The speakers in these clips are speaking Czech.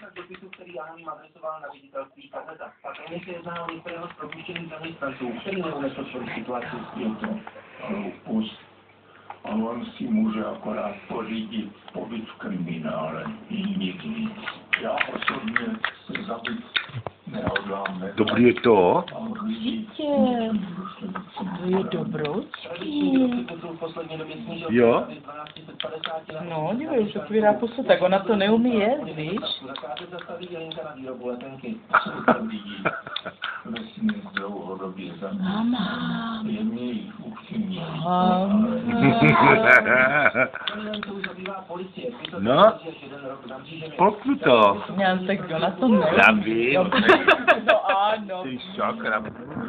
však dopisu, který já jim adresoval na ředitelství Kazeta. Patrně se jedná o některého z propuštěných zaměstnanců, který neunesl svoji situaci. Je to hloupost. A on si může akorát pořídit pobyt v kriminále. I nic víc. Já osobně se zabít nehodlám. Dobrý je to? Určitě. To je dobročký. Jo? No, dívej, už otvírá pusu, tak ona to neumí jet, víš? Vesměs dlouhodobě Mama. jemně jich upřímně. No, pokud to. Já tak ona to neumí. Já vím. No ano. Ty sakra.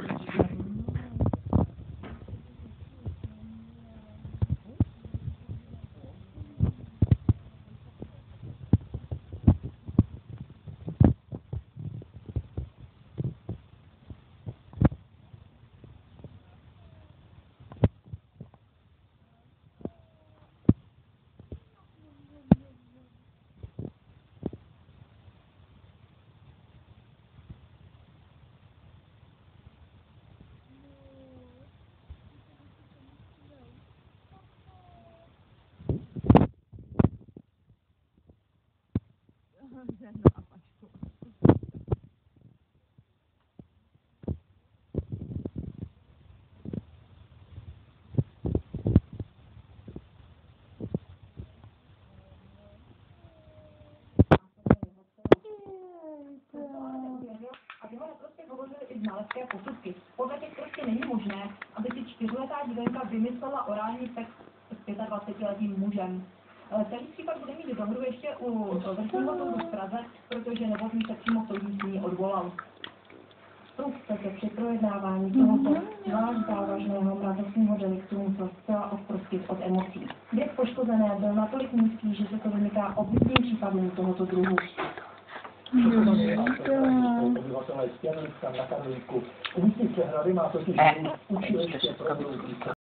Znalecké posudky. Podle těch prostě není možné, aby si 4letá dívenka vymyslela orální sex s 25letým mužem. Celý případ bude mít do hru ještě u vrchního soudu v Praze, protože Novotný se přímo soudní s ní odvolal. Soudce při projednávání tohoto zvlášť závažného mravnostního deliktu musel zcela odprostit od emocí. Věk poškozené byl natolik nízký, že se to vymyká obvyklým případům tohoto druhu. Obyvatelé Stěnlicka na Karlíku. Ústí Přehrady má totiž učiliště pro